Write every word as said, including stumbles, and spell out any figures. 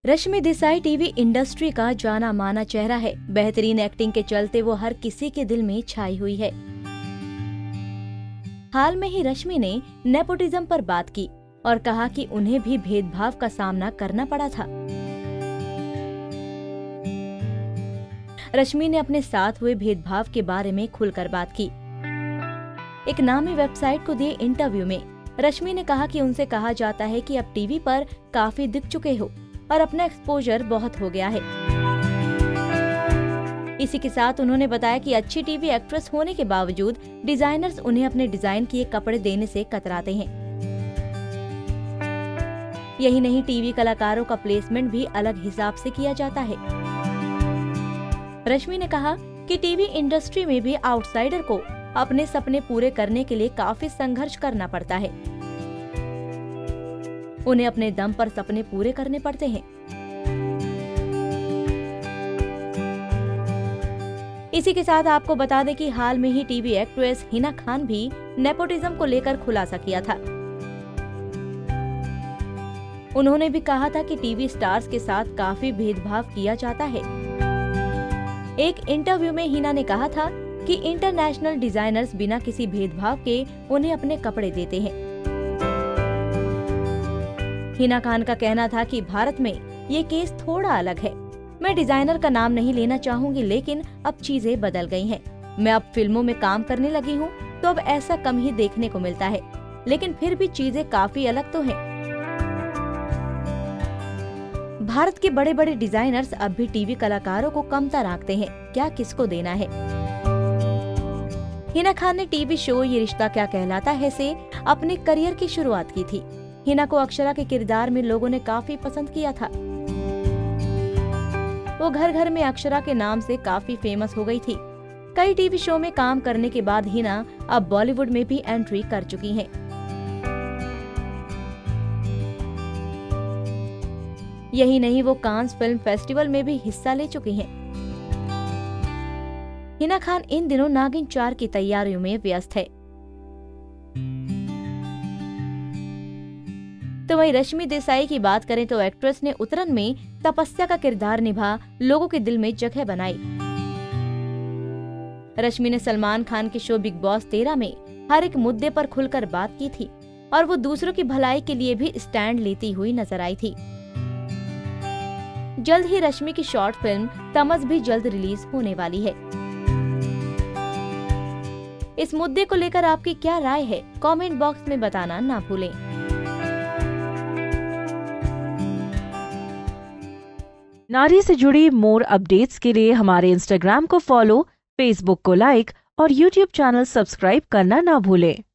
Rashmi Desai TV industry का जाना माना चेहरा है। बेहतरीन एक्टिंग के चलते वो हर किसी के दिल में छाई हुई है। हाल में ही रश्मि ने नेपोटिज्म पर बात की और कहा कि उन्हें भी भेदभाव का सामना करना पड़ा था। रश्मि ने अपने साथ हुए भेदभाव के बारे में खुलकर बात की। एक नामी वेबसाइट को दिए इंटरव्यू में रश्मि ने कहा कि उनसे कहा जाता है कि अब टीवी पर काफी दिख चुके हो और अपना एक्सपोजर बहुत हो गया है। इसी के साथ उन्होंने बताया कि अच्छी टीवी एक्ट्रेस होने के बावजूद डिजाइनर्स उन्हें अपने डिजाइन किए कपड़े देने से कतराते हैं। यही नहीं, टीवी कलाकारों का प्लेसमेंट भी अलग हिसाब से किया जाता है। रश्मि ने कहा कि टीवी इंडस्ट्री में भी आउटसाइडर को अपने सपने पूरे करने के लिए काफी संघर्ष करना पड़ता है। उन्हें अपने दम पर सपने पूरे करने पड़ते हैं। इसी के साथ आपको बता दें कि हाल में ही टीवी एक्ट्रेस हिना खान भी नेपोटिज्म को लेकर खुलासा किया था। उन्होंने भी कहा था कि टीवी स्टार्स के साथ काफी भेदभाव किया जाता है। एक इंटरव्यू में हिना ने कहा था कि इंटरनेशनल डिजाइनर्स बिना किसी भेदभाव के उन्हें अपने कपड़े देते हैं। हिना खान का कहना था कि भारत में ये केस थोड़ा अलग है। मैं डिजाइनर का नाम नहीं लेना चाहूंगी, लेकिन अब चीजें बदल गई हैं। मैं अब फिल्मों में काम करने लगी हूँ, तो अब ऐसा कम ही देखने को मिलता है, लेकिन फिर भी चीजें काफी अलग तो हैं। भारत के बड़े बड़े डिजाइनर्स अब भी टीवी कलाकारों को कमतर आंकते हैं। क्या किसको देना है? हिना खान ने टीवी शो ये रिश्ता क्या कहलाता है से अपने करियर की शुरुआत की थी। हिना को अक्षरा के किरदार में लोगों ने काफी पसंद किया था। वो घर घर में अक्षरा के नाम से काफी फेमस हो गई थी। कई टीवी शो में काम करने के बाद हिना अब बॉलीवुड में भी एंट्री कर चुकी हैं। यही नहीं, वो कांस फिल्म फेस्टिवल में भी हिस्सा ले चुकी हैं। हिना खान इन दिनों नागिन चार की तैयारियों में व्यस्त है। तो वहीं रश्मि देसाई की बात करें तो एक्ट्रेस ने उतरन में तपस्या का किरदार निभा लोगों के दिल में जगह बनाई। रश्मि ने सलमान खान के शो बिग बॉस तेरह में हर एक मुद्दे पर खुलकर बात की थी और वो दूसरों की भलाई के लिए भी स्टैंड लेती हुई नजर आई थी। जल्द ही रश्मि की शॉर्ट फिल्म तमज़ भी जल्द रिलीज होने वाली है। इस मुद्दे को लेकर आपकी क्या राय है? कमेंट बॉक्स में बताना ना भूलें। नारी से जुड़ी मोर अपडेट्स के लिए हमारे इंस्टाग्राम को फॉलो, फेसबुक को लाइक और यूट्यूब चैनल सब्सक्राइब करना ना भूलें।